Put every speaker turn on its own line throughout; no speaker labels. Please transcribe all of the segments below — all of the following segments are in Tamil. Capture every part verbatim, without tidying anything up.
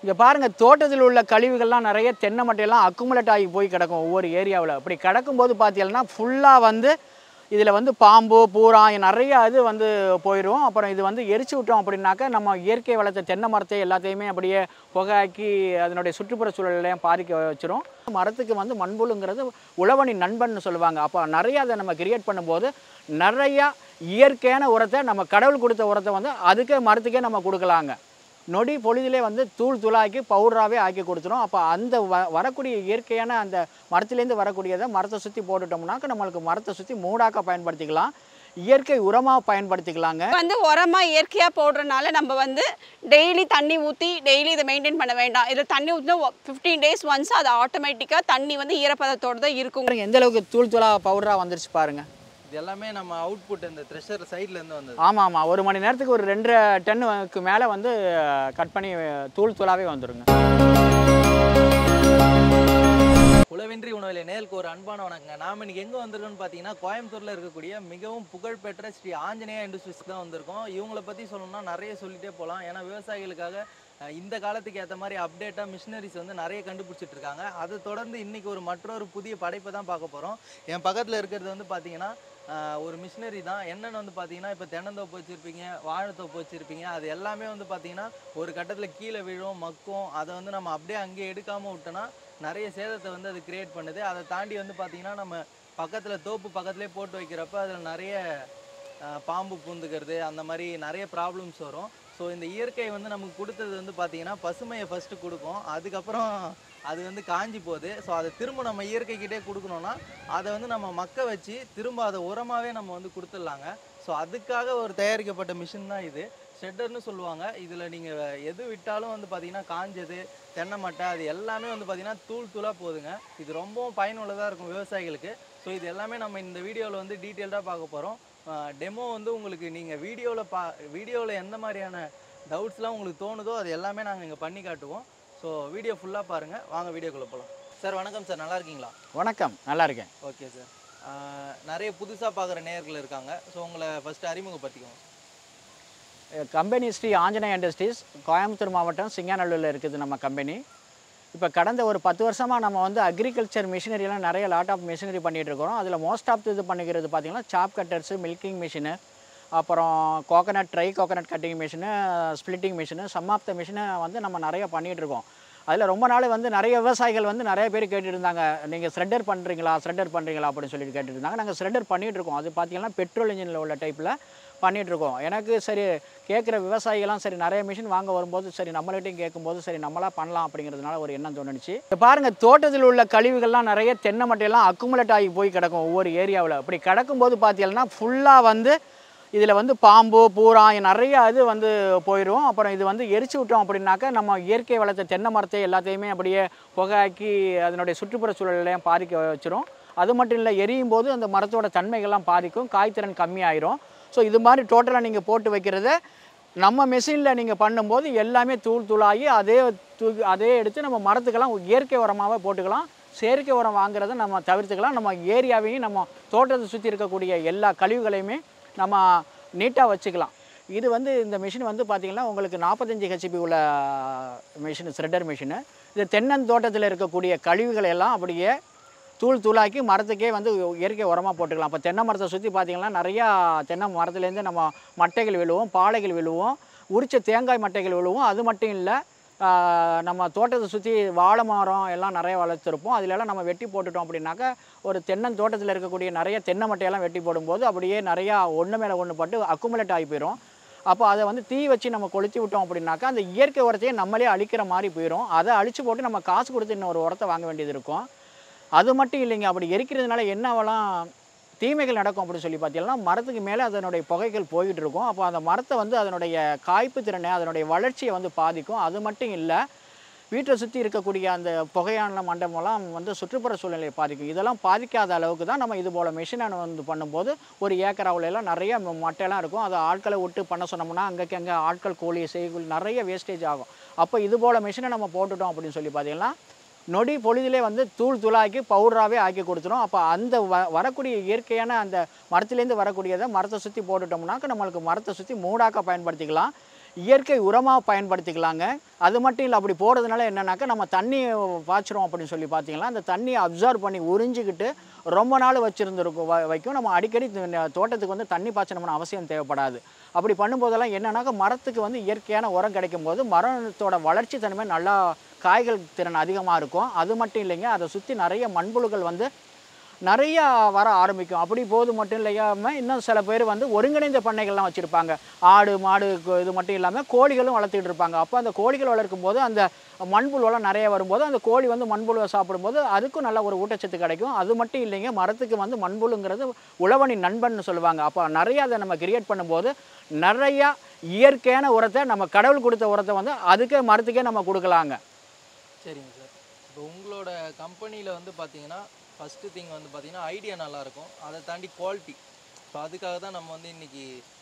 இங்கே பாருங்கள், தோட்டத்தில் உள்ள கழிவுகள்லாம் நிறைய தென்னை மட்டையெல்லாம் அக்குமுலேட் ஆகி போய் கிடக்கும் ஒவ்வொரு ஏரியாவில். அப்படி கிடக்கும்போது பார்த்தீங்கன்னா ஃபுல்லாக வந்து இதில் வந்து பாம்பு பூரா நிறைய இது வந்து போயிடும். அப்புறம் இது வந்து எரிச்சு விட்டோம் அப்படின்னாக்கா நம்ம இயற்கை வளர்த்த தென்னை மரத்தை எல்லாத்தையுமே அப்படியே புகையாக்கி அதனுடைய சுற்றுப்புற சூழலையும் பாதிக்க வச்சிரும். மரத்துக்கு வந்து மண்புழுங்கிறது உழவனின் நண்பன்னு சொல்லுவாங்க. அப்போ நிறைய அதை நம்ம கிரியேட் பண்ணும்போது நிறையா இயற்கையான உரத்தை, நம்ம கடவுள் கொடுத்த உரத்தை வந்து அதுக்கே மரத்துக்கே நம்ம கொடுக்கலாங்க. நொடி பொழுதிலே வந்து தூள் தூளாக்கி பவுடராகவே ஆக்கி கொடுத்துரும். அப்போ அந்த வ வரக்கூடிய இயற்கையான அந்த மரத்துலேருந்து வரக்கூடியதை மரத்தை சுற்றி போட்டுட்டோம்னாக்க நம்மளுக்கு மரத்தை சுற்றி மூடாக்க பயன்படுத்திக்கலாம், இயற்கை உரமாக பயன்படுத்திக்கலாங்க.
வந்து உரமாக இயற்கையாக போடுறதுனால நம்ம வந்து டெய்லி தண்ணி ஊற்றி டெய்லி இதை மெயின்டைன் பண்ண வேண்டாம். இதில் தண்ணி ஊற்றினா ஃபிஃப்டீன் டேஸ் ஒன்ஸ் அது ஆட்டோமேட்டிக்காக தண்ணி வந்து ஈரப்பதத்தோடு தான் இருக்கும்.
எந்த அளவுக்கு தூள் தூளாக பவுடராக வந்துருச்சு பாருங்கள்.
இது எல்லாமே நம்ம அவுட்புட் இந்த த்ரெஷர் சைட்லேருந்து வந்தது.
ஆமாம் ஆமாம், ஒரு மணி நேரத்துக்கு ஒரு ரெண்டரை டன்னுக்கு மேலே வந்து கட் பண்ணி தூள் தூளாகவே வந்துடுங்க.
உழவின்றி உணவிலே நேருக்கு ஒரு அன்பான வணக்கங்க. நாம் இன்னைக்கு எங்கே வந்திருக்கோம்னு பார்த்தீங்கன்னா, கோயம்புத்தூரில் இருக்கக்கூடிய மிகவும் புகழ்பெற்ற ஸ்ரீ ஆஞ்சநேயா இண்டஸ்ட்ரீஸ் தான் வந்திருக்கோம். இவங்களை பற்றி சொல்லணும்னா நிறைய சொல்லிகிட்டே போகலாம். ஏன்னா விவசாயிகளுக்காக இந்த காலத்துக்கு ஏற்ற மாதிரி அப்டேட்டாக மிஷினரிஸ் வந்து நிறைய கண்டுபிடிச்சிட்டு இருக்காங்க. அதை தொடர்ந்து இன்றைக்கி ஒரு மற்றொரு புதிய படைப்பை தான் பார்க்க போகிறோம். என் பக்கத்தில் இருக்கிறது வந்து பார்த்தீங்கன்னா ஒரு மிஷினரி தான். என்னென்னு வந்து பார்த்தீங்கன்னா, இப்போ தென்னந்தோப்பு வச்சுருப்பீங்க, வாழைத்தோப்பு வச்சுருப்பீங்க, அது எல்லாமே வந்து பார்த்தீங்கன்னா ஒரு கட்டத்தில் கீழே விழும், மக்கும். அதை வந்து நம்ம அப்படியே அங்கேயே எடுக்காமல் விட்டோன்னா நிறைய சேதத்தை வந்து அது கிரியேட் பண்ணுது. அதை தாண்டி வந்து பார்த்திங்கன்னா நம்ம பக்கத்தில் தோப்பு பக்கத்துலேயே போட்டு வைக்கிறப்ப அதில் நிறைய பாம்பு பூந்துக்கிறது, அந்த மாதிரி நிறைய ப்ராப்ளம்ஸ் வரும். ஸோ இந்த இயற்கை வந்து நமக்கு கொடுத்தது வந்து பார்த்திங்கன்னா பசுமையை ஃபஸ்ட்டு கொடுக்கும், அதுக்கப்புறம் அது வந்து காஞ்சி போகுது. ஸோ அதை திரும்ப நம்ம இயற்கைக்கிட்டே கொடுக்கணுன்னா அதை வந்து நம்ம மக்க வச்சு திரும்ப அதை உரமாகவே நம்ம வந்து கொடுத்துடலாங்க. ஸோ அதுக்காக ஒரு தயாரிக்கப்பட்ட மிஷின் தான் இது, ஷெட்டர்னு சொல்லுவாங்க. இதில் நீங்கள் எது விட்டாலும் வந்து பார்த்திங்கன்னா காஞ்சது, தென்னை மட்டை, அது எல்லாமே வந்து பார்த்திங்கன்னா தூள் தூளாக போகுதுங்க. இது ரொம்பவும் பயனுள்ளதாக இருக்கும் விவசாயிகளுக்கு. ஸோ இது எல்லாமே நம்ம இந்த வீடியோவில் வந்து டீட்டெயில்டாக பார்க்க போகிறோம். டெமோ வந்து உங்களுக்கு நீங்கள் வீடியோவில் பா வீடியோவில் எந்த மாதிரியான டவுட்ஸ்லாம் உங்களுக்கு தோணுதோ அது எல்லாமே நாங்கள் இங்கே பண்ணி காட்டுவோம். ஸோ வீடியோ ஃபுல்லாக பாருங்கள். வாங்க வீடியோக்குள்ளே போகலாம். சார் வணக்கம் சார், நல்லா இருக்கீங்களா?
வணக்கம், நல்லா இருக்கேன்.
Okay sir. நிறைய புதுசாக பார்க்குற நேயர்கள் இருக்காங்க. ஸோ உங்களை ஃபஸ்ட்டு அறிமுகப்படுத்திக்கோங்க.
கம்பெனி ஸ்ரீ ஆஞ்சநேயா இண்டஸ்ட்ரீஸ், கோயம்புத்தூர் மாவட்டம் சிங்காநல்லூரில் இருக்குது நம்ம கம்பெனி. இப்போ கடந்த ஒரு பத்து வருஷமாக நம்ம வந்து அக்ரிகல்ச்சர் மிஷினரியெலாம் நிறைய லாட் ஆஃப் மிஷினரி பண்ணிகிட்டு இருக்கிறோம். அதில் மோஸ்ட் ஆஃப் இது பண்ணிக்கிறது பார்த்திங்கன்னா சாப் கட்டர்ஸு, மில்கிங் மிஷினு, அப்புறம் coconut dry coconut cutting machine, splitting machine, some of the மிஷினை வந்து நம்ம நிறைய பண்ணிகிட்ருக்கோம். அதில் ரொம்ப நாள் வந்து நிறைய விவசாயிகள் வந்து நிறைய பேர் கேட்டுட்டு இருந்தாங்க, நீங்கள் த்ரெட்டர் பண்ணுறீங்களா த்ரெட்டர் பண்ணுறீங்களா அப்படின்னு சொல்லிட்டு கேட்டுட்டு இருந்தாங்க. நாங்கள் த்ரெட்டர் பண்ணிகிட்ருக்கோம். அது பார்த்திங்கன்னா பெட்ரோல் இன்ஜினில் உள்ள டைப்பில் பண்ணிகிட்ருக்கோம். எனக்கு சரி கேட்குற விவசாயிகள்லாம் சரி நிறைய மிஷின் வாங்க வரும்போது சரி நம்மள்கிட்டையும் கேட்கும்போது சரி நம்மளா பண்ணலாம் அப்படிங்கிறதுனால ஒரு எண்ணம் தோணுச்சு. இப்போ பாருங்கள், தோட்டத்தில் உள்ள கழிவுகள்லாம் நிறைய தென்னை மட்டையெல்லாம் அக்குமுலேட் ஆகி போய் கிடக்கும் ஒவ்வொரு ஏரியாவில். அப்படி கிடக்கும்போது பார்த்தீங்கன்னா ஃபுல்லாக வந்து இதில் வந்து பாம்பு பூரா நிறைய இது வந்து போயிடும். அப்புறம் இது வந்து எரிச்சு விட்டோம் அப்படின்னாக்கா நம்ம இயற்கை வளர்த்த தென்னை மரத்தை எல்லாத்தையுமே அப்படியே புகையாக்கி அதனுடைய சுற்றுப்புற சூழலையும் பாதிக்க வச்சிரும். அது மட்டும் இல்லை, எரியும் போது அந்த மரத்தோட தன்மைகள்லாம் பாதிக்கும், காய்த்திறன் கம்மியாயிரும். ஸோ இது மாதிரி டோட்டலாக நீங்கள் போட்டு வைக்கிறத நம்ம மெஷினில் நீங்கள் பண்ணும்போது எல்லாமே தூள் தூளாகி அதே தூ அதே எடுத்து நம்ம மரத்துக்கெல்லாம் இயற்கை உரமாகவே போட்டுக்கலாம். செயற்கை உரம் வாங்குறத நம்ம தவிர்த்துக்கலாம். நம்ம ஏரியாவையும் நம்ம தோட்டத்தை சுற்றி இருக்கக்கூடிய எல்லா கழிவுகளையுமே நம்ம நீட்டாக வச்சுக்கலாம். இது வந்து இந்த மிஷின் வந்து பார்த்திங்கன்னா உங்களுக்கு நாற்பத்தஞ்சு ஹெச்பி உள்ள மிஷின், த்ரெட்டர் மிஷினு. இது தென்னந்தோட்டத்தில் இருக்கக்கூடிய கழிவுகளை எல்லாம் அப்படியே தூள் தூளாக்கி மரத்துக்கே வந்து இயற்கை உரமாக போட்டுக்கலாம். இப்போ தென்னை மரத்தை சுற்றி பார்த்திங்கன்னா நிறையா தென்னை மரத்துலேருந்து நம்ம மட்டைகள் விழுவோம், பாலைகள் விழுவோம், உரிச்ச தேங்காய் மட்டைகள் விழுவோம். அது மட்டும் இல்லை, நம்ம தோட்டத்தை சுற்றி வாழை மரம் எல்லாம் நிறைய வளர்த்துருப்போம். அதிலெல்லாம் நம்ம வெட்டி போட்டுட்டோம் அப்படின்னாக்கா ஒரு தென்னன் தோட்டத்தில் இருக்கக்கூடிய நிறைய தென்னை மட்டையெல்லாம் வெட்டி போடும்போது அப்படியே நிறையா ஒன்று மேலே ஒன்று பட்டு அக்குமுலேட் ஆகி போயிடும். அப்போ அதை வந்து தீ வச்சு நம்ம கொளுத்தி விட்டோம் அப்படின்னாக்கா அந்த இயற்கை உரத்தையே நம்மளே அழிக்கிற மாதிரி போயிடும். அதை அழித்து போட்டு நம்ம காசு கொடுத்து இன்னொரு உரத்தை வாங்க வேண்டியது இருக்கும். அது மட்டும் இல்லைங்க, அப்படி எரிக்கிறதுனால என்னவெல்லாம் தீமைகள் நடக்கும் அப்படின்னு சொல்லி பார்த்தீங்கன்னா, மரத்துக்கு மேலே அதனுடைய புகைகள் போய்கிட்டு இருக்கும். அப்போ அந்த மரத்தை வந்து அதனுடைய காய்ப்பு திறனை, அதனுடைய வளர்ச்சியை வந்து பாதிக்கும். அது மட்டும் இல்லை, வீட்டை சுற்றி இருக்கக்கூடிய அந்த புகையான மண்டபம்லாம் வந்து சுற்றுப்புற சூழ்நிலையை பாதிக்கும். இதெல்லாம் பாதிக்காத அளவுக்கு தான் நம்ம இது போல் மிஷினை வந்து பண்ணும்போது ஒரு ஏக்கராவிலலாம் நிறைய மட்டையெல்லாம் இருக்கும். அதை ஆட்களை விட்டு பண்ண சொன்னோம்னா அங்கேக்கு அங்கே ஆட்கள் கூலி செய்கூலி நிறைய வேஸ்டேஜ் ஆகும். அப்போ இது போல் மிஷினை நம்ம போட்டுட்டோம் அப்படின்னு சொல்லி பார்த்தீங்கன்னா நொடி பொழுதிலே வந்து தூள் தூளாக்கி பவுடராகவே ஆக்கி கொடுத்துரும். அப்போ அந்த வ வரக்கூடிய இயற்கையான அந்த மரத்துலேருந்து வரக்கூடியதை மரத்தை சுற்றி போட்டுட்டோம்னாக்க நம்மளுக்கு மரத்தை சுற்றி மூடாக்க பயன்படுத்திக்கலாம், இயற்கை உரமாக பயன்படுத்திக்கலாங்க. அது மட்டும் இல்லை, அப்படி போடுறதுனால என்னன்னாக்கா நம்ம தண்ணி பாய்ச்சிரும் அப்படின்னு சொல்லி பார்த்தீங்கன்னா அந்த தண்ணியை அப்சார்வ் பண்ணி உறிஞ்சிக்கிட்டு ரொம்ப நாள் வச்சுருந்துருக்கும் வ வைக்கும் நம்ம அடிக்கடி தோட்டத்துக்கு வந்து தண்ணி பாய்ச்சணும்னு அவசியம் தேவைப்படாது. அப்படி பண்ணும்போதெல்லாம் என்னன்னாக்கா மரத்துக்கு வந்து இயற்கையான உரம் கிடைக்கும் போது மரத்தோட வளர்ச்சி தன்மை நல்லா காய்கள் திறன் அதிகமாக இருக்கும். அது மட்டும் இல்லைங்க, அதை சுற்றி நிறைய மண்புழுக்கள் வந்து நிறையா வர ஆரம்பிக்கும். அப்படி போது மட்டும் இல்லாமல் இன்னும் சில பேர் வந்து ஒருங்கிணைந்த பண்ணைகள்லாம் வச்சுருப்பாங்க. ஆடு மாடு இது மட்டும் இல்லாமல் கோழிகளும் வளர்த்துக்கிட்டு இருப்பாங்க. அப்போ அந்த கோழிகள் வளர்க்கும் போது அந்த மண்புழுவெல்லாம் நிறைய வரும்போது அந்த கோழி வந்து மண்புழுவை சாப்பிடும்போது அதுக்கும் நல்ல ஒரு ஊட்டச்சத்து கிடைக்கும். அது மட்டும் இல்லைங்க, மரத்துக்கு வந்து மண்புழுங்கிறது உழவனின் நண்பன் சொல்லுவாங்க. அப்போ நிறையா அதை நம்ம கிரியேட் பண்ணும்போது நிறையா இயற்கையான உரத்தை நம்ம கடவுள் கொடுத்த உரத்தை வந்து அதுக்கே மரத்துக்கே நம்ம கொடுக்கலாங்க.
சரிங்க சார். இப்போ உங்களோட கம்பெனியில் வந்து பார்த்தீங்கன்னா ஃபஸ்ட்டு திங் வந்து பார்த்தீங்கன்னா ஐடியா நல்லாயிருக்கும், அதை தாண்டி குவாலிட்டி. ஸோ அதுக்காக தான் நம்ம வந்து இன்றைக்கி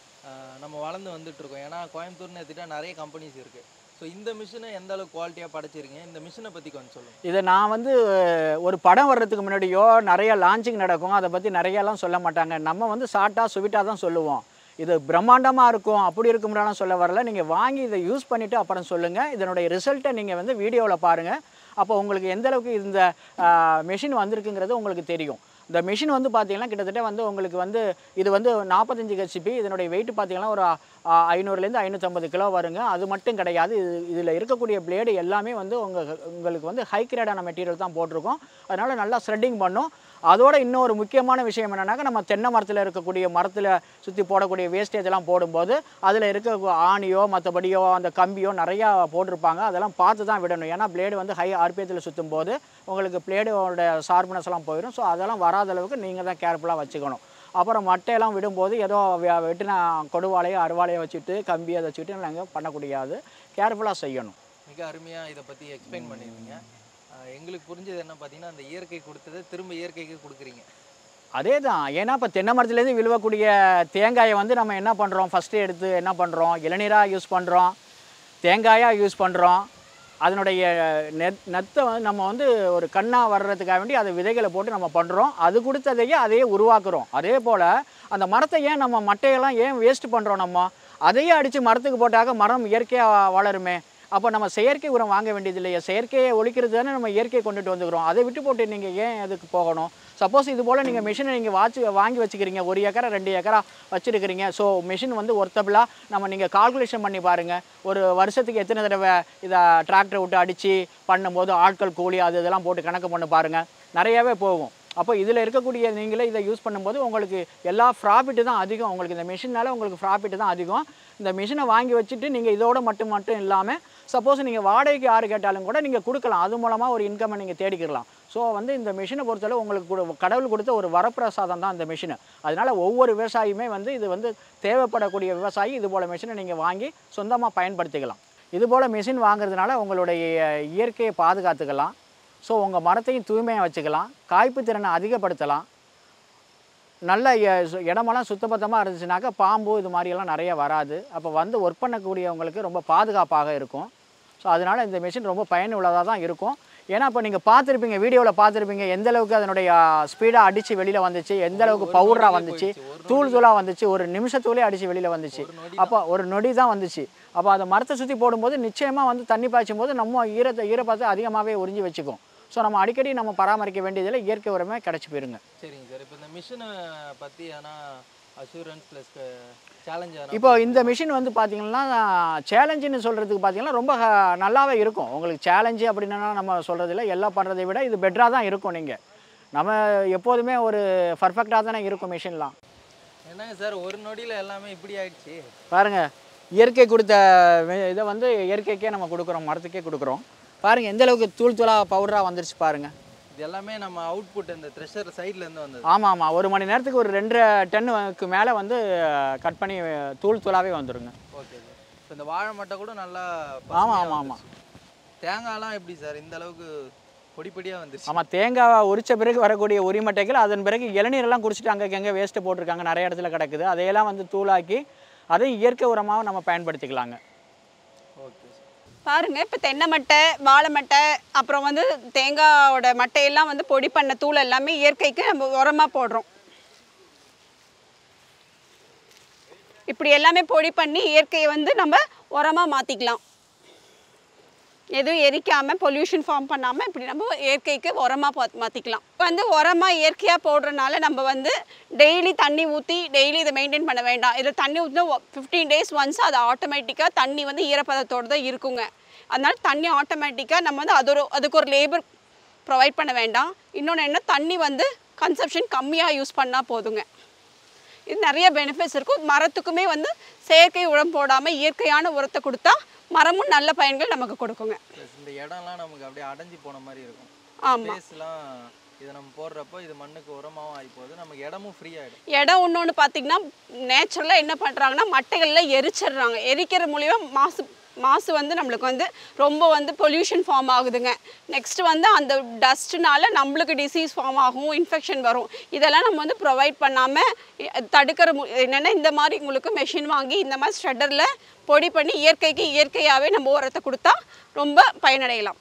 நம்ம வளர்ந்து வந்துட்டுருக்கோம். ஏன்னா கோயம்புத்தூர்னு எடுத்துகிட்டா நிறைய கம்பெனிஸ் இருக்குது. ஸோ இந்த மிஷினை எந்த அளவுக்கு குவாலிட்டியாக படைச்சிருக்கீங்க, இந்த மிஷினை பற்றி கொஞ்சம் சொல்லுங்கள்.
இதை நான் வந்து ஒரு படம் வர்றதுக்கு முன்னாடியோ நிறைய லான்ச்சிங் நடக்கும், அதை பற்றி நிறையெல்லாம் சொல்ல மாட்டாங்க. நம்ம வந்து ஷார்ட்டாக ஸ்வீட்டாக தான் சொல்லுவோம். இது பிரம்மாண்டமாக இருக்கும் அப்படி இருக்கும்னாலும் சொல்ல வரல. நீங்கள் வாங்கி இதை யூஸ் பண்ணிவிட்டு அப்புறம் சொல்லுங்கள். இதனுடைய ரிசல்ட்டை நீங்கள் வந்து வீடியோவில் பாருங்கள். அப்போ உங்களுக்கு எந்த அளவுக்கு இந்த மெஷின் வந்திருக்குங்கிறது உங்களுக்கு தெரியும். இந்த மிஷின் வந்து பார்த்தீங்கன்னா கிட்டத்தட்ட வந்து உங்களுக்கு வந்து இது வந்து நாற்பத்தஞ்சு ஹெச்பி. இதனுடைய வெயிட் பார்த்தீங்கன்னா ஒரு ஐநூறுலேருந்து ஐநூற்றம்பது கிலோ வருங்க. அது மட்டும் கிடையாது, இது இதில் இருக்கக்கூடிய பிளேடு எல்லாமே வந்து உங்கள் உங்களுக்கு வந்து ஹை கிரேடான மெட்டீரியல் தான் போட்டிருக்கோம். அதனால் நல்லா ஸ்ரெட்டிங் பண்ணும். அதோட இன்னொரு முக்கியமான விஷயம் என்னென்னாக்கா நம்ம தென்னை மரத்தில் இருக்கக்கூடிய மரத்தில் சுற்றி போடக்கூடிய வேஸ்டேஜெல்லாம் போடும்போது அதில் இருக்க ஆணியோ மற்றபடியோ அந்த கம்பியோ நிறையா போட்டிருப்பாங்க. அதெல்லாம் பார்த்து தான் விடணும். ஏன்னா பிளேடு வந்து ஹை ஆர்பிஎத்தில் சுற்றும் போது உங்களுக்கு பிளேடோட ஷார்ப்னஸ் எல்லாம் போயிடும். ஸோ அதெல்லாம் வராத அளவுக்கு நீங்கள் தான் கேர்ஃபுல்லாக வச்சுக்கணும். அப்புறம் மட்டையெல்லாம் விடும்போது ஏதோ வெட்டின கொடுவாலையோ அருவாலையோ வச்சுட்டு கம்பியை அதை வச்சுட்டு நாங்கள் பண்ணக்கூடாது, கேர்ஃபுல்லாக செய்யணும்.
மிக அருமையாக இதை பற்றி எக்ஸ்பிளைன் பண்ணியிருந்தீங்க. எங்களுக்கு புரிஞ்சது என்ன பார்த்தீங்கன்னா அந்த இயற்கை கொடுத்ததை திரும்ப இயற்கைக்கு கொடுக்குறீங்க.
அதே தான். ஏன்னா இப்போ தென்னை மரத்துலேருந்து விழுவக்கூடிய தேங்காயை வந்து நம்ம என்ன பண்ணுறோம், ஃபஸ்ட்டு எடுத்து என்ன பண்ணுறோம், இளநீராக யூஸ் பண்ணுறோம், தேங்காயாக யூஸ் பண்ணுறோம். அதனுடைய நெத் நத்தை வந்து நம்ம வந்து ஒரு கண்ணாக வர்றதுக்காக வேண்டி அதை விதைகளை போட்டு நம்ம பண்ணுறோம். அது கொடுத்ததையே அதையே உருவாக்குறோம். அதே போல் அந்த மரத்தை ஏன் நம்ம மட்டையெல்லாம் ஏன் வேஸ்ட் பண்ணுறோம், நம்ம அதையே அடித்து மரத்துக்கு போட்டாக்க மரம் இயற்கையாக வளருமே. அப்போ நம்ம செயற்கை உரம் வாங்க வேண்டியது இல்லையா, செயற்கையை ஒழிக்கிறது தானே நம்ம இயற்கையை கொண்டுட்டு வந்துக்கிறோம். அதை விட்டு போட்டு நீங்கள் ஏன் அதுக்கு போகணும். சப்போஸ் இது போல் நீங்கள் மிஷினை நீங்கள் வாட்சி வாங்கி வச்சுக்கிறீங்க, ஒரு ஏக்கரா ரெண்டு ஏக்கரா வச்சுருக்கிறீங்க. ஸோ மிஷின் வந்து ஒர்த்தபிளாக நம்ம நீங்கள் கால்குலேஷன் பண்ணி பாருங்கள். ஒரு வருஷத்துக்கு எத்தனை தடவை இதை டிராக்டரை விட்டு அடித்து பண்ணும்போது ஆட்கள் கூலி அது இதெல்லாம் போட்டு கணக்கு பண்ணி பாருங்கள், நிறையாவே போகும். அப்போ இதில் இருக்கக்கூடிய நீங்களே இதை யூஸ் பண்ணும்போது உங்களுக்கு எல்லா ப்ராஃபிட்டு தான் அதிகம். உங்களுக்கு இந்த மிஷினால் உங்களுக்கு ப்ராஃபிட்டு தான் அதிகம். இந்த மிஷினை வாங்கி வச்சுட்டு நீங்கள் இதோட மட்டும் மட்டும் இல்லாமல் சப்போஸ் நீங்கள் வாடகைக்கு யார் கேட்டாலும் கூட நீங்கள் கொடுக்கலாம். அது மூலமாக ஒரு இன்கம்மை நீங்கள் தேடிக்கலாம். ஸோ வந்து இந்த மிஷினை பொறுத்தளவு உங்களுக்கு கடவுள் கொடுத்த ஒரு வரப்பிரசாதம் தான் இந்த மிஷினு. அதனால் ஒவ்வொரு விவசாயியுமே வந்து இது வந்து தேவைப்படக்கூடிய விவசாயி இது போல் மிஷினை நீங்கள் வாங்கி சொந்தமாக பயன்படுத்திக்கலாம். இது போல் மிஷின் வாங்குறதுனால உங்களுடைய இயற்கையை பாதுகாத்துக்கலாம். ஸோ உங்கள் மரத்தையும் தூய்மையாக வச்சுக்கலாம், காய்ப்பு திறனை அதிகப்படுத்தலாம். நல்ல இடமெல்லாம் சுத்தபத்தமாக இருந்துச்சுனாக்கா பாம்பு இது மாதிரியெல்லாம் நிறைய வராது. அப்போ வந்து ஒர்க் பண்ணக்கூடியவங்களுக்கு ரொம்ப பாதுகாப்பாக இருக்கும். ஸோ அதனால் இந்த மிஷின் ரொம்ப பயனுள்ளதாக தான் இருக்கும். ஏன்னா இப்போ நீங்கள் பார்த்துருப்பீங்க, வீடியோவில் பார்த்துருப்பீங்க எந்த அளவுக்கு அதனுடைய ஸ்பீடாக அடித்து வெளியில் வந்துச்சு, எந்த அளவுக்கு பவுடராக வந்துச்சு, தூள் தூளாக வந்துச்சு, ஒரு நிமிஷத்துலேயே அடித்து வெளியில் வந்துச்சு. அப்போ ஒரு நொடி தான் வந்துச்சு. அப்போ அதை மரத்தை சுற்றி போடும்போது நிச்சயமாக வந்து தண்ணி பாய்ச்சும் போது நம்ம ஈரத்தை ஈரப்பத்தை அதிகமாகவே உறிஞ்சி வச்சுக்கும். ஸோ நம்ம அடிக்கடி நம்ம பராமரிக்க வேண்டியதில் இயற்கை உரமே கிடச்சி போயிருங்க.
சரிங்க சார். இப்போ இந்த மிஷினை பற்றி ஆனால் அஷூரன்ஸ் ப்ளஸ் சேலஞ்ச்.
இப்போ இந்த மிஷின் வந்து பார்த்தீங்கன்னா சேலஞ்சுன்னு சொல்கிறதுக்கு பார்த்தீங்கன்னா ரொம்ப நல்லாவே இருக்கும். உங்களுக்கு சேலஞ்சு அப்படின்னா நம்ம சொல்கிறதில்ல, எல்லாம் பண்ணுறதை விட இது பெட்டராக தான் இருக்கும். நீங்கள் நம்ம எப்போதுமே ஒரு பர்ஃபெக்டாக தானே இருக்கும் மிஷின்லாம்.
என்னங்க சார் ஒரு நொடியில் எல்லாமே இப்படி ஆயிடுச்சு
பாருங்கள். இயற்கை கொடுத்த இதை வந்து இயற்கைக்கே நம்ம கொடுக்குறோம், மரத்துக்கே கொடுக்குறோம். பாருங்கள் எந்த அளவுக்கு தூள் தூளாக பவுடராக வந்துருச்சு பாருங்கள்.
இது எல்லாமே நம்ம அவுட்புட் இந்த த்ரெஷர் சைட்லேருந்து வந்தது.
ஆமாம் ஆமாம். ஒரு மணி நேரத்துக்கு ஒரு ரெண்டரை டன்னுக்கு மேலே வந்து கட் பண்ணி தூள் தூளாகவே வந்துடுங்க.
Okay sir. இப்போ இந்த வாழை மட்டை கூட நல்லா.
ஆமாம் ஆமாம் ஆமாம்.
தேங்காய்லாம் எப்படி சார் இந்த அளவுக்கு பொடி பொடியாக வந்துருச்சு?
ஆமாம், தேங்காய் உரித்த பிறகு வரக்கூடிய உரிமட்டைகள், அதன் பிறகு இளநீரெல்லாம் குடிச்சிட்டு அங்கே எங்கே வேஸ்ட்டு போட்டிருக்காங்க, நிறைய இடத்துல கிடக்குது. அதையெல்லாம் வந்து தூளாக்கி அதையும் இயற்கை உரமாக நம்ம பயன்படுத்திக்கலாங்க.
Okay sir.
பாருங்க, இப்போ தென்னை மட்டை, வாழை மட்டை, அப்புறம் வந்து தேங்காயோட மட்டையெல்லாம் வந்து பொடி பண்ண தூள் எல்லாமே இயற்கைக்கு நம்ம உரமாக போடுறோம். இப்படி எல்லாமே பொடி பண்ணி இயற்கையை வந்து நம்ம உரமாக மாற்றிக்கலாம். எதுவும் எரிக்காமல் பொல்யூஷன் ஃபார்ம் பண்ணாமல் இப்படி நம்ம இயற்கைக்கு உரமாக மாற்றிக்கலாம். இப்போ வந்து உரமாக இயற்கையாக போடுறதுனால நம்ம வந்து டெய்லி தண்ணி ஊற்றி டெய்லி இதை மெயின்டைன் பண்ண வேண்டாம். இதில் தண்ணி ஊற்றினா ஃபிஃப்டீன் டேஸ் ஒன்ஸ் அது ஆட்டோமேட்டிக்காக தண்ணி வந்து ஈரப்பதத்தோடு தான் இருக்குங்க. அதனால தண்ணி ஆட்டோமேட்டிக்காக நம்ம வந்து அது ஒரு அதுக்கு ஒரு லேபர் ப்ரொவைட் பண்ண வேண்டாம். இன்னொன்று என்ன, தண்ணி வந்து கன்சப்ஷன் கம்மியாக யூஸ் பண்ணால் போதுங்க. இது நிறைய பெனிஃபிட்ஸ் இருக்கும். மரத்துக்குமே வந்து செயற்கை உரம் போடாமல் இயற்கையான உரத்தை கொடுத்தா மரமும் நல்ல பயன்கள் நமக்கு கொடுக்குங்க.
இந்த இடம்லாம் நமக்கு அப்படியே அடைஞ்சு போன மாதிரி இருக்கும்.
ஆமாம்,
ஸ்பேஸ்லாம் இதை நம்ம போடுறப்போ இது மண்ணுக்கு உரமாகவும் ஆகி போகுது, நமக்கு இடமும் ஃப்ரீ ஆகிடும்.
இடம் இன்னொன்று பார்த்திங்கன்னா நேச்சுரலாக என்ன பண்ணுறாங்கன்னா மட்டைகளில் எரிச்சிடுறாங்க. எரிக்கிற மூலியமாக மாசு மாசு வந்து நம்மளுக்கு வந்து ரொம்ப வந்து பொல்யூஷன் ஃபார்ம் ஆகுதுங்க. நெக்ஸ்ட்டு வந்து அந்த டஸ்ட்னால நம்மளுக்கு டிசீஸ் ஃபார்ம் ஆகும், இன்ஃபெக்ஷன் வரும். இதெல்லாம் நம்ம வந்து ப்ரொவைட் பண்ணாமல் தடுக்கிற மு என்னென்னா இந்த மாதிரி உங்களுக்கு மெஷின் வாங்கி இந்த மாதிரி ஷ்ரெட்டரில் பொடி பண்ணி இயற்கைக்கு இயற்கையாகவே நம்ம உரத்தை கொடுத்தா ரொம்ப பயனடையலாம்.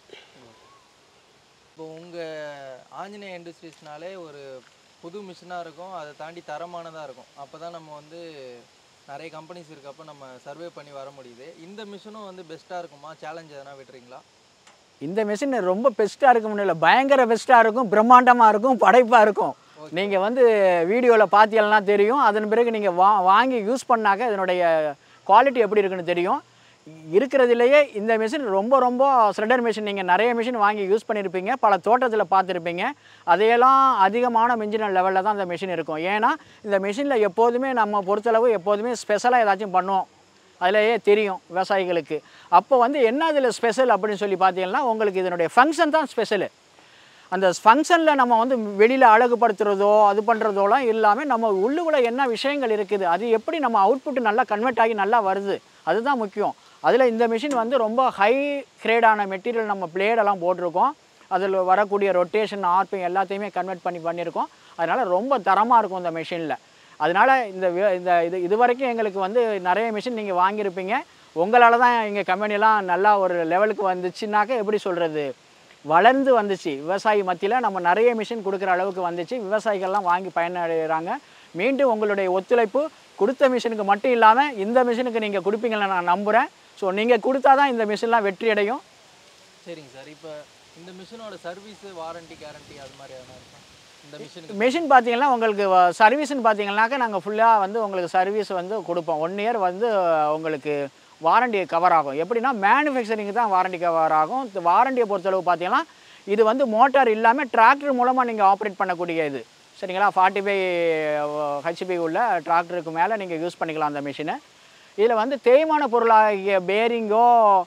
இப்போ உங்கள் ஆஞ்சநேய இண்டஸ்ட்ரீஸ்னாலே ஒரு புது மிஷினாக இருக்கும், அதை தாண்டி தரமானதாக இருக்கும். அப்போ தான் நம்ம வந்து நிறைய கம்பெனிஸ் இருக்கப்போ நம்ம சர்வே பண்ணி வர முடியுது. இந்த மிஷினும் வந்து பெஸ்ட்டாக இருக்குமா? சேலஞ்ச் எதனா விட்டுறீங்களா?
இந்த மிஷின் ரொம்ப பெஸ்ட்டாக இருக்க முடியல, பயங்கர பெஸ்ட்டாக இருக்கும், பிரம்மாண்டமாக இருக்கும், படைப்பாக இருக்கும். நீங்கள் வந்து வீடியோவில் பார்த்தீங்கன்னா தெரியும். அதன் பிறகு நீங்கள் வா வாங்கி யூஸ் பண்ணாக்க இதனுடைய குவாலிட்டி எப்படி இருக்குன்னு தெரியும். இருக்கிறதுலையே இந்த மிஷின் ரொம்ப ரொம்ப ஷ்ரெட்டர் மிஷின். நீங்கள் நிறைய மிஷின் வாங்கி யூஸ் பண்ணியிருப்பீங்க, பல தோட்டத்தில் பார்த்துருப்பீங்க. அதையெல்லாம் அதிகமான மிஞ்சின லெவலில் தான் இந்த மிஷின் இருக்கும். ஏன்னா இந்த மிஷினில் எப்போதுமே நம்ம பொறுத்தளவு எப்போதுமே ஸ்பெஷலாக ஏதாச்சும் பண்ணுவோம், அதிலேயே தெரியும் விவசாயிகளுக்கு. அப்போ வந்து என்ன இதில் ஸ்பெஷல் அப்படின்னு சொல்லி பார்த்தீங்கன்னா உங்களுக்கு இதனுடைய ஃபங்க்ஷன் தான் ஸ்பெஷலு. அந்த ஃபங்க்ஷனில் நம்ம வந்து வெளியில் அழகுபடுத்துகிறதோ அது பண்ணுறதோலாம் இல்லாமல் நம்ம உள்ளுக்குள்ளே என்ன விஷயங்கள் இருக்குது, அது எப்படி நம்ம அவுட்புட் நல்லா கன்வெர்ட் ஆகி நல்லா வருது, அதுதான் முக்கியம். அதில் இந்த மிஷின் வந்து ரொம்ப ஹை கிரேடான மெட்டீரியல் நம்ம பிளேடெல்லாம் போட்டிருக்கோம். அதில் வரக்கூடிய ரொட்டேஷன் ஆர்பிங் எல்லாத்தையுமே கன்வெர்ட் பண்ணி பண்ணியிருக்கோம். அதனால் ரொம்ப தரமாக இருக்கும் இந்த மிஷினில். அதனால் இந்த இந்த இது இது வரைக்கும் எங்களுக்கு வந்து நிறைய மிஷின் நீங்கள் வாங்கியிருப்பீங்க. உங்களால் தான் எங்கள் கம்பெனிலாம் நல்லா ஒரு லெவலுக்கு வந்துச்சுன்னாக்க எப்படி சொல்கிறது, வளர்ந்து வந்துச்சு. விவசாயி மத்தியில் நம்ம நிறைய மிஷின் கொடுக்குற அளவுக்கு வந்துச்சு. விவசாயிகள்லாம் வாங்கி பயனடைகிறாங்க. மீண்டும் உங்களுடைய ஒத்துழைப்பு கொடுத்த மிஷினுக்கு மட்டும் இல்லாமல் இந்த மிஷினுக்கு நீங்கள் கொடுப்பீங்கன்னு நான் நம்புகிறேன். ஸோ நீங்கள் கொடுத்தா தான் இந்த மிஷின்லாம் வெற்றி அடையும்.
சரிங்க சார். இப்போ இந்த மிஷினோட சர்வீஸு, வாரண்டி, கேரண்டி அது மாதிரி எதனா இருக்கும் இந்த மிஷினுக்கு?
மிஷின் பார்த்தீங்கன்னா உங்களுக்கு சர்வீஸ்ன்னு பார்த்தீங்கன்னாக்கா நாங்கள் ஃபுல்லாக வந்து உங்களுக்கு சர்வீஸ் வந்து கொடுப்போம். ஒன் இயர் வந்து உங்களுக்கு வாரண்டி கவர் ஆகும். எப்படின்னா மேனுஃபேக்சரிங்கு தான் வாரண்டி கவர் ஆகும். இந்த வாரண்டியை பொறுத்தளவு பார்த்தீங்கன்னா இது வந்து மோட்டார் இல்லாமல் டிராக்டர் மூலமாக நீங்கள் ஆப்ரேட் பண்ணக்கூடிய இது, சரிங்களா? ஃபார்ட்டி ஃபைவ் ஹெச்பி உள்ள டிராக்டருக்கு மேலே நீங்கள் யூஸ் பண்ணிக்கலாம் அந்த மிஷினை. இதில் வந்து தேய்மான பொருளாகிய பேரிங்கோ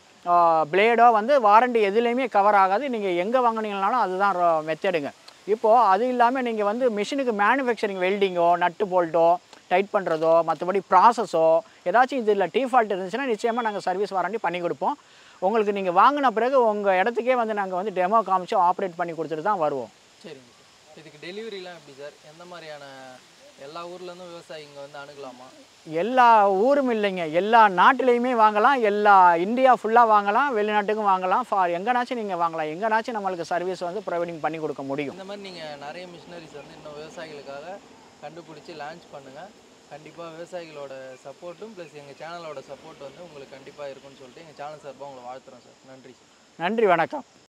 பிளேடோ வந்து வாரண்டி எதுலேயுமே கவர் ஆகாது. நீங்கள் எங்கே வாங்கினீங்கனாலும் அதுதான் மெத்தடுங்க. இப்போது அது இல்லாமல் நீங்கள் வந்து மிஷினுக்கு மேனுஃபேக்சரிங் வெல்டிங்கோ நட்டு போல்ட்டோ டைட் பண்ணுறதோ மற்றபடி ப்ராசஸோ ஏதாச்சும் இதில் டீஃபால்ட் இருந்துச்சுன்னா நிச்சயமாக நாங்கள் சர்வீஸ் வாரண்டி பண்ணி கொடுப்போம். உங்களுக்கு நீங்கள் வாங்கின பிறகு உங்கள் இடத்துக்கே வந்து நாங்கள் வந்து டெமோ காமிச்சு ஆப்ரேட் பண்ணி கொடுத்துட்டு தான் வருவோம்.
சரிங்க சார். இதுக்கு டெலிவரிலாம் எப்படி சார்? எந்த மாதிரியான எல்லா ஊர்லேருந்தும் விவசாயி இங்கே வந்து அணுகலாமா?
எல்லா ஊரும் இல்லைங்க, எல்லா நாட்டிலையுமே வாங்கலாம், எல்லா இந்தியா ஃபுல்லாக வாங்கலாம், வெளிநாட்டுக்கும் வாங்கலாம், ஃபார் எங்கேனாச்சும் நீங்கள் வாங்கலாம். எங்கேனாச்சும் நம்மளுக்கு சர்வீஸ் வந்து ப்ரொவைடிங் பண்ணி கொடுக்க முடியும்.
இந்த மாதிரி நீங்கள் நிறைய மிஷினரிஸ் வந்து இன்னும் விவசாயிகளுக்காக கண்டுபிடிச்சி லான்ச் பண்ணுங்கள். கண்டிப்பாக விவசாயிகளோட சப்போர்ட்டும் ப்ளஸ் எங்கள் சேனலோட சப்போர்ட் வந்து உங்களுக்கு கண்டிப்பாக இருக்குன்னு சொல்லிட்டு எங்கள் சேனல் சார்பாக உங்களை வாழ்த்துறோம் சார். நன்றி சார்.
நன்றி, வணக்கம்.